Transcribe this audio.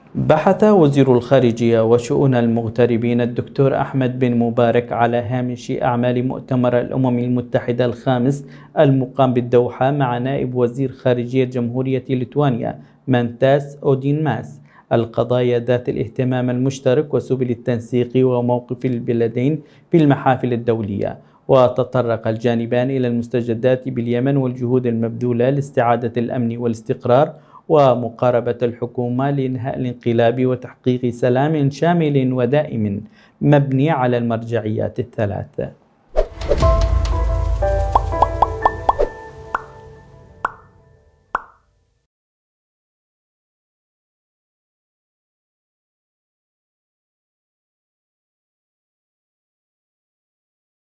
بحث وزير الخارجية وشؤون المغتربين الدكتور أحمد بن مبارك على هامش أعمال مؤتمر الأمم المتحدة الخامس المقام بالدوحة مع نائب وزير خارجية جمهورية ليتوانيا مانتاس أودينماس القضايا ذات الاهتمام المشترك وسبل التنسيق وموقف البلدين في المحافل الدولية. وتطرق الجانبان إلى المستجدات باليمن والجهود المبذولة لاستعادة الأمن والاستقرار ومقاربة الحكومة لإنهاء الانقلاب وتحقيق سلام شامل ودائم مبني على المرجعيات الثلاث.